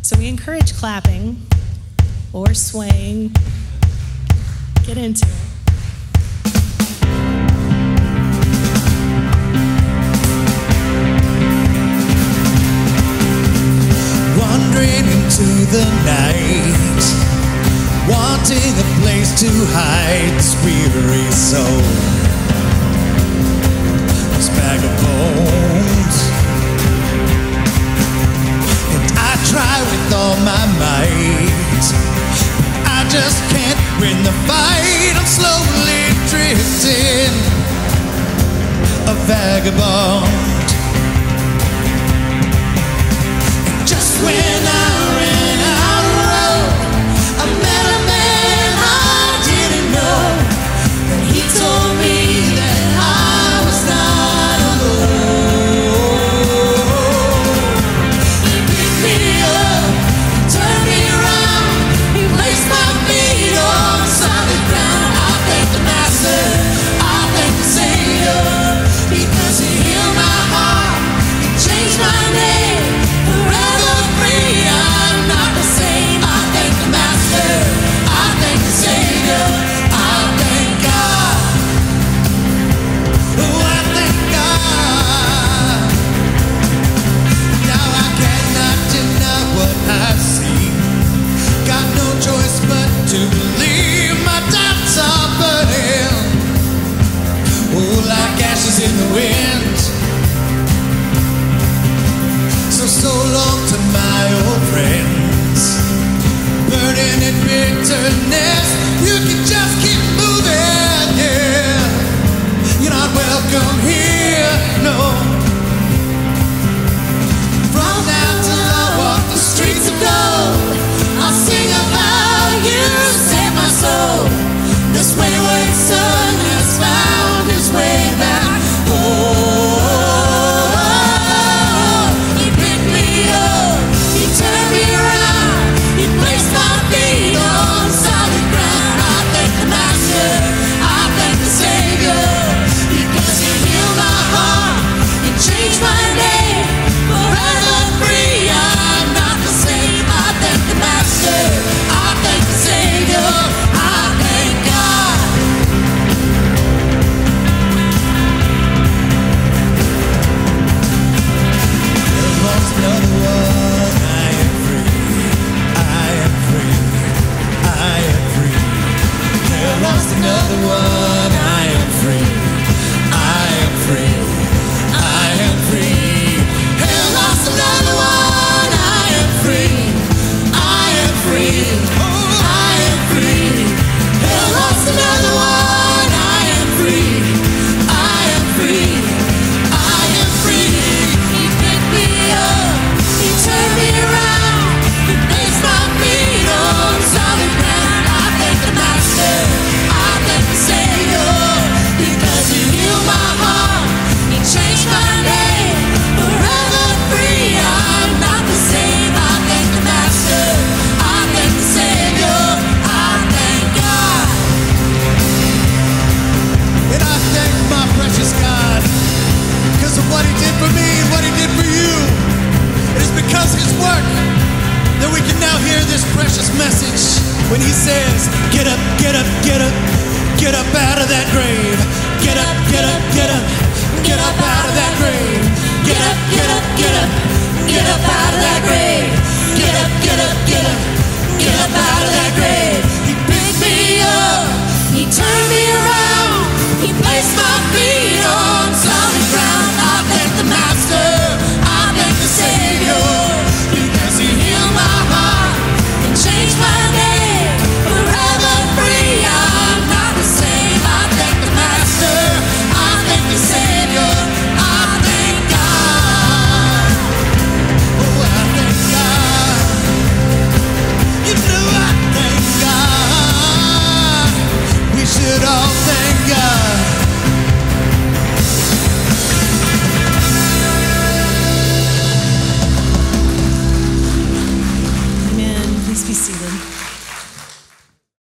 So we encourage clapping or swaying. Get into it. Wandering into the night, wanting a place to hide this weary soul, this bag of bones. And I try with all my might, I just can't win the fight. I'm slowly drifting, a vagabond. Just when I ran out of road, I met a man I didn't know, and he told me that I was not alone. He picked me up, turned me around, he placed my feet on solid ground. I thank the Master, I thank the Savior, because he healed my heart, he changed my name. I'm not the same. I thank the Master, I thank the Savior, I thank God. Oh, I thank God. Now I cannot deny what I see. Got no choice but to believe. My doubts are burning, oh, like ashes in the wind. So long to my old friends, burning in bitterness. You can just keep moving, yeah. You're not welcome here, no. From now till I walk the streets of gold, I'll sing of how you saved my soul. This wayward son has found his way back home. When he says, get up, get up, get up, get up out of that grave. Get up, get up, get up, get up out of that grave. Get up, get up, get up, get up out of that grave. Get up, get up, get up, get up out of that grave. He picked me up, he turned me around, he placed my feet on solid ground. I thank the Master, I thank the Savior, because he healed my heart and changed my name. Should all thank God.